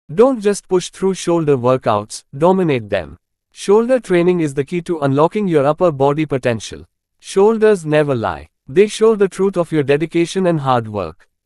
Don't just push through shoulder workouts, dominate them. Shoulder training is the key to unlocking your upper body potential. Shoulders never lie. They show the truth of your dedication and hard work.